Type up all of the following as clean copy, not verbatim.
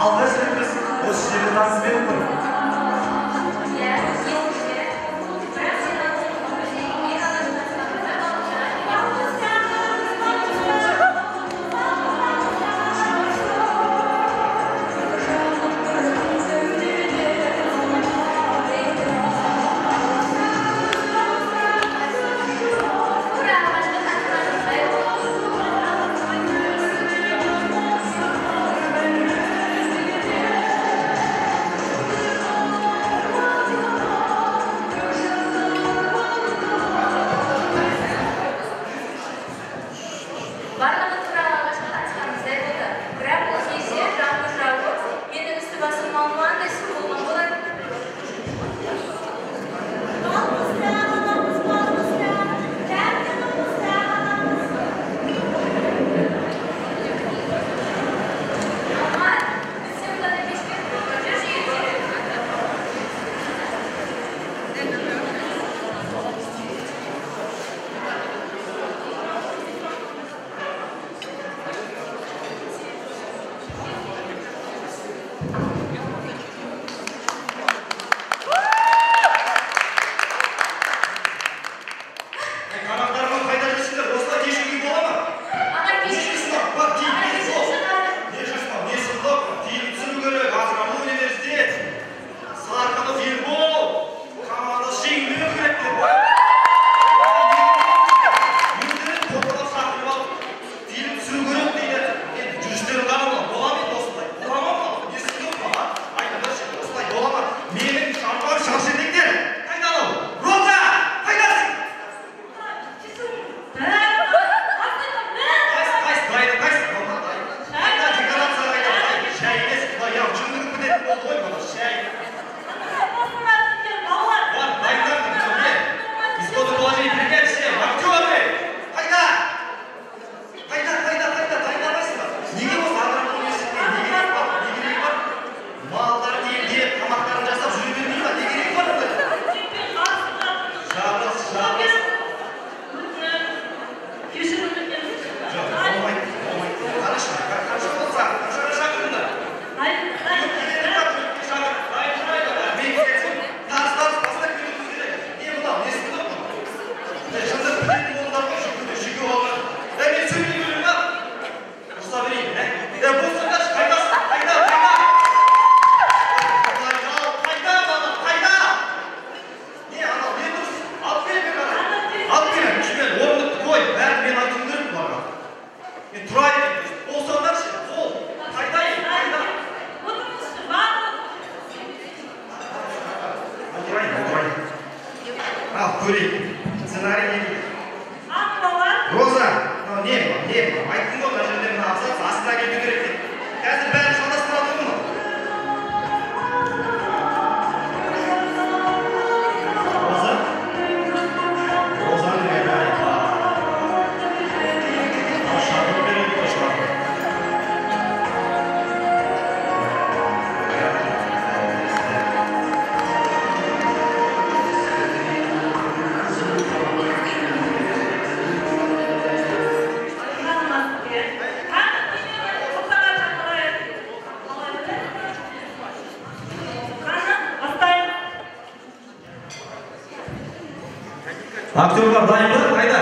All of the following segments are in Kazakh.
Актерлар дайын ба? Қайда?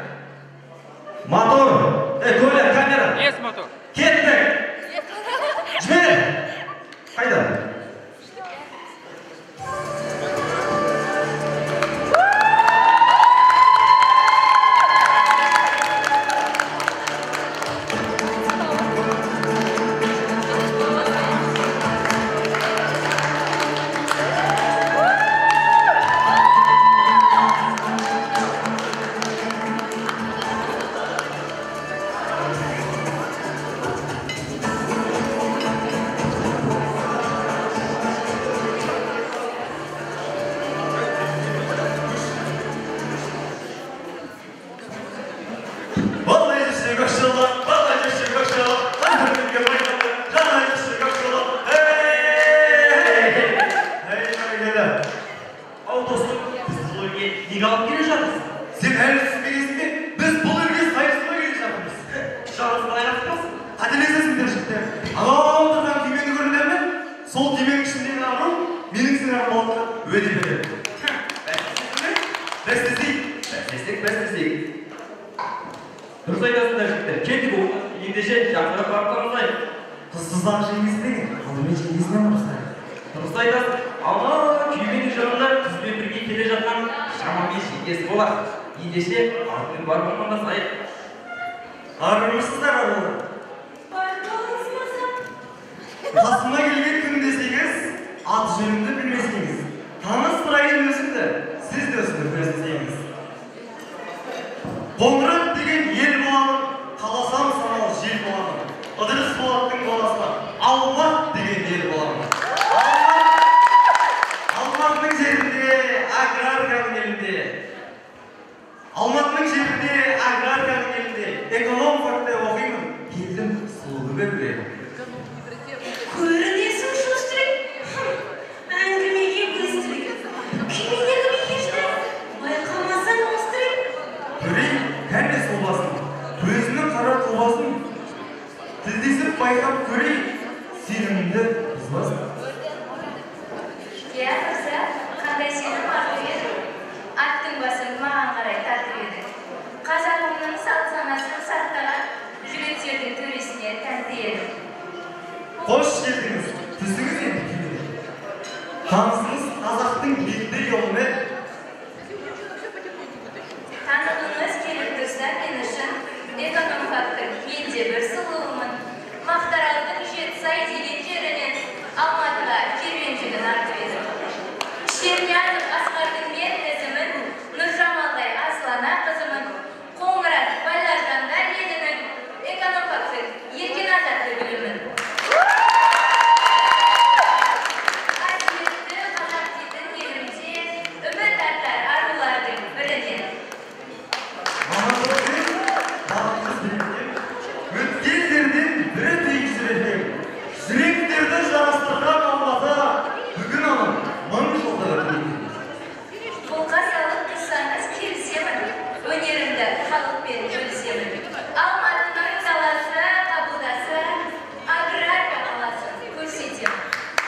Мотор. Көйлек, камера. Есть мотор. Кеттік. Жібер. Қайда? Дұрыс айтасыңдар жігіттер. Кетті бұл. Ендеше жақынырақ барып қалмасайық. Қызсыздағы жеңгесі деген, алдымен жеңгесінен ұрысайық. Дұрыс айтасың. Ана күйменің жанында қызбен бірге келе жатқан шамамен жеңгесі болар. Ендеше артымен барып амандасайық. Армысыздар арулар. Қасыма келген күн десеңіз, ат жөнімді білмесеңіз, таныстырайын өзімді, сіз де осыны көрсетсеңіз. Қоңырат деген ел боламын, қаласам саналы жел боламын. Ыдырыс болаттың баласына Алмат деген ел боламын. Алматының жерінде аграрканың елінде. Алматының жерінде аграрканың елінде. Эконом факты оқимын, елдің сұлуы бөлге. Көрінесің шұстырып, әңгімеге көстіріп, күймедегі бекешті байқамасаң остырып. Көрей, кәне сол басын, көзінің қара қолбасын, тілдесіп байқап көрей, сенімді бұзбасын. Я мырза, қандай сенім артып еді? Аттың басын маған қарай тартып еді. Қазағымның салт-санасын сақтаған жігіттердің төресіне тәнті еді. Қош келдіңіз, түсіңіз енді келеді. Танысыңыз қазақтың бетті елімен. Танығыңыз келіп тұрса мен үшін эконом-фактың менде бір сұлуымын. Мақтаралдың Жетісай деген жерінен Алматыға керуен жігін артып еді. Шерниязов Асқардың мен ізімін, Нұржамалдай Аслана қызымын, Қоңырат Байларжандар елінің эконом-фактың еркен азатты білімін. Қасиетті қазақ дейтін елімде үміт артар арулардың бірінен. Амандықпен, бақытсыз білімден, өткендерден бірі тегізіретін, жүректерді жарастырған Алматы, бүгін алып, мың жылда өтіледі. Қолға салып тұрсаңыз келісемін, өнерімді халықпен бөлісемін. Алматының даласы, қабылдасы, аграрка қаласын көрсетемін.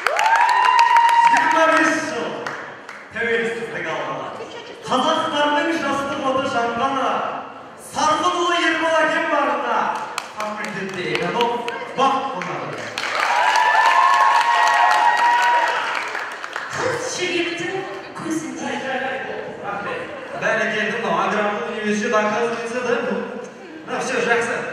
25 жыл тәуелсіздік алғаны, қазақтардың жастық оты жанғаны, Сарқынұлы Ербол әкем барында, факультетте эконом бақ қонағы. Қыз жігіттің көзінде. Бәрекелді, мынау аграрлық университет оказывается, да? Ну, все, жақсы.